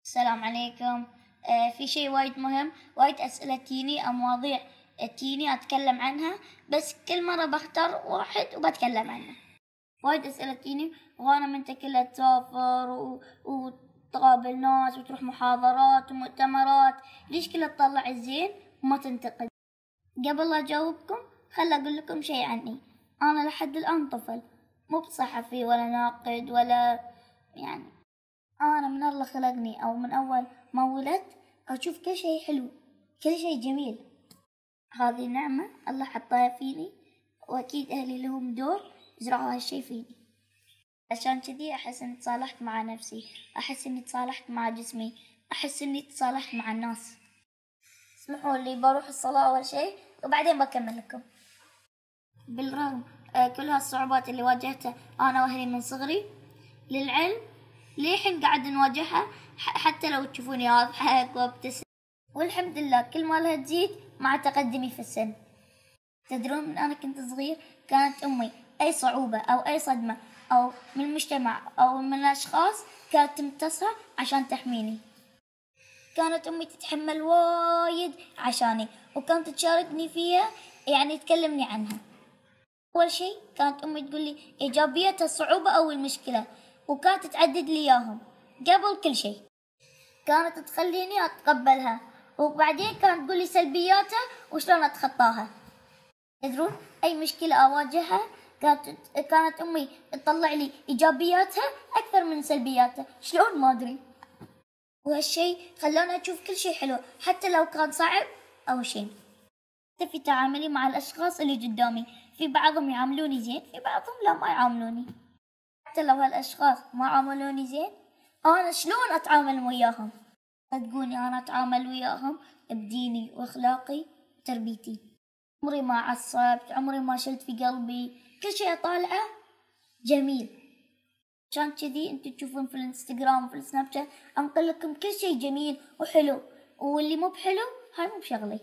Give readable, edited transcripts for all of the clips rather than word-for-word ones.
السلام عليكم. في شيء وايد مهم، وايد أسئلة تجيني أو مواضيع تجيني أتكلم عنها، بس كل مرة بختار واحد وبتكلم عنه. وايد أسئلة تجيني وأنا من كلها تسافر وتقابل ناس وتروح محاضرات ومؤتمرات، ليش كلها تطلع الزين وما تنتقد؟ قبل لا أجاوبكم خل أقول لكم شيء عني. أنا لحد الآن طفل، مو بصحفي ولا ناقد ولا أنا من الله خلقني أو من أول ما ولدت أشوف كل شيء حلو، كل شيء جميل. هذه نعمة الله حطها فيني، وأكيد أهلي لهم دور زرعوا هالشي فيني. عشان كذي أحس إني تصالحت مع نفسي، أحس إني تصالحت مع جسمي، أحس إني تصالحت مع الناس. اسمحوا لي بروح الصلاة أول شيء وبعدين بكمل لكم. بالرغم كل هالصعوبات اللي واجهتها أنا وأهلي من صغري، للعلم للحين قاعد نواجهها، حتى لو تشوفوني أضحك وابتسم، والحمد لله كل ما لها تزيد مع تقدمي في السن. تدرون من أنا كنت صغير كانت أمي أي صعوبة أو أي صدمة أو من المجتمع أو من الأشخاص كانت تمتصها عشان تحميني. كانت أمي تتحمل وايد عشاني وكانت تشاركني فيها، يعني تكلمني عنها. أول شيء كانت أمي تقول لي إيجابيات الصعوبة أو المشكلة، وكانت تعدد لي إياهم قبل كل شيء. كانت تخليني أتقبلها، وبعدين كانت تقول لي سلبياتها وشلون أتخطاها. تدرون أي مشكلة أواجهها كانت أمي تطلع لي إيجابياتها أكثر من سلبياتها، شلون ما أدري. وهالشيء خلاني أشوف كل شيء حلو حتى لو كان صعب أو شيء. حتى في تعاملي مع الأشخاص اللي قدامي، في بعضهم يعاملوني زين، في بعضهم لا ما يعاملوني. حتى لو هالأشخاص ما عاملوني زين، أنا شلون أتعامل وياهم؟ صدقوني أنا أتعامل وياهم بديني وأخلاقي وتربيتي. عمري ما عصبت، عمري ما شلت في قلبي، كل شيء أطالعه جميل. عشان كذي انتوا تشوفون في الانستغرام وفي السناب شات أنقل لكم كل شيء جميل وحلو، واللي مو بحلو هاي مو بشغلي.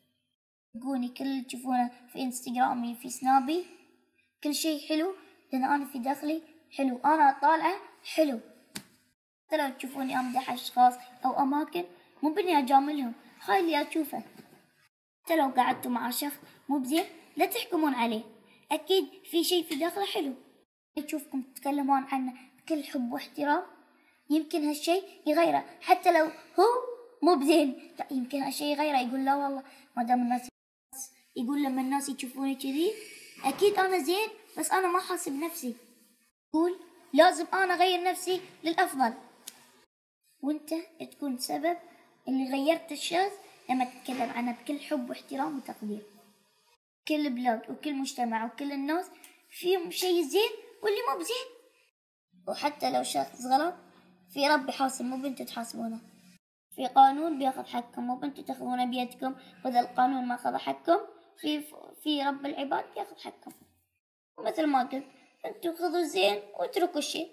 صدقوني كل اللي تشوفونه في انستغرامي في سنابي كل شيء حلو، لأن أنا في داخلي حلو، أنا طالعة حلو. حتى لو تشوفوني أمدح أشخاص أو أماكن مو بني أجاملهم، هاي اللي أشوفه. حتى لو قعدتوا مع شخص مو بزين لا تحكمون عليه، أكيد في شيء في داخله حلو. تشوفكم تتكلمون عنه بكل حب واحترام، يمكن هالشيء يغيره. حتى لو هو مو بزين، لا يمكن هالشيء يغيره، يقول لا والله ما دام الناس، يقول لما الناس يشوفوني كذي أكيد أنا زين، بس أنا ما حاسب نفسي. يقول لازم أنا أغير نفسي للأفضل، وأنت تكون سبب اللي غيرت الشخص لما تتكلم عنه بكل حب واحترام وتقدير. كل بلاد وكل مجتمع وكل الناس فيهم شيء زين واللي مو بزين، وحتى لو شخص غلط في رب يحاسب، مو بنتوا تحاسبونه. في قانون بياخذ حقكم، مو بنتوا تاخذونه بيدكم، وإذا القانون ما أخذ حقكم في رب العباد بياخذ حقكم. ومثل ما قلت انتوا خذوا الزين واتركوا الشيء.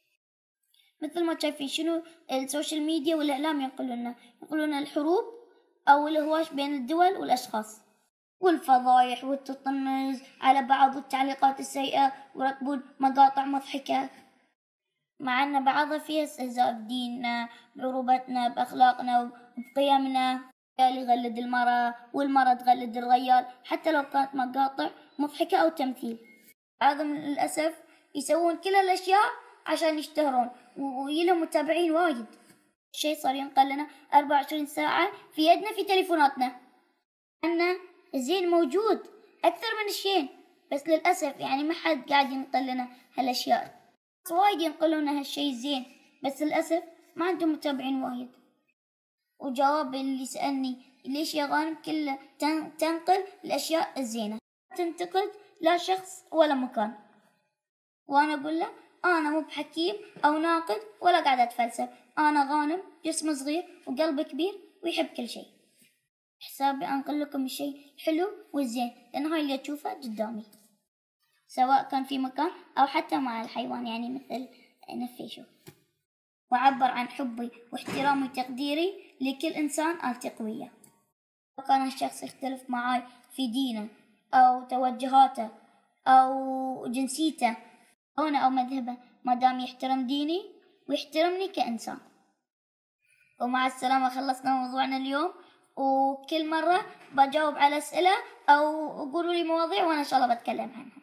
مثل ما شايفين شنو السوشيال ميديا والإعلام ينقلون الحروب أو الهواش بين الدول والأشخاص، والفضايح والتطنز على بعض والتعليقات السيئة، ويركبون مقاطع مضحكة، مع أن بعضها فيها استهزاء بديننا، بعروبتنا، بأخلاقنا وبقيمنا. الرجال يغلد المرأة والمرأة تغلد الرجال، حتى لو كانت مقاطع مضحكة أو تمثيل. بعضهم للأسف يسوون كل الأشياء عشان يشتهرون ويلهم متابعين وايد. الشيء صار ينقل لنا 24 ساعة في يدنا في تليفوناتنا، أن الزين موجود أكثر من الشين، بس للأسف يعني ما حد قاعد ينقل لنا هالأشياء. وايد ينقلون هالشيء الزين، بس للأسف ما عندهم متابعين وايد. وجواب اللي سألني ليش يا غانم كله تنقل الأشياء الزينة، تنتقد لا شخص ولا مكان. وأنا أقول له أنا مو بحكيم أو ناقد ولا قاعدة أتفلسف، أنا غانم جسم صغير وقلب كبير ويحب كل شيء. حسابي أنقل لكم الشيء الحلو والزين، لأن هاي اللي أشوفه قدامي، سواء كان في مكان أو حتى مع الحيوان، يعني مثل نفيشو. وأعبر عن حبي واحترامي وتقديري لكل إنسان ألتقي وياه، لو كان الشخص يختلف معاي في دينه أو توجهاته أو جنسيته أو مذهبه، ما دام يحترم ديني ويحترمني كإنسان. ومع السلامة، خلصنا موضوعنا اليوم، وكل مرة بجاوب على أسئلة أو قولوا لي مواضيع وأنا إن شاء الله بتكلم عنها.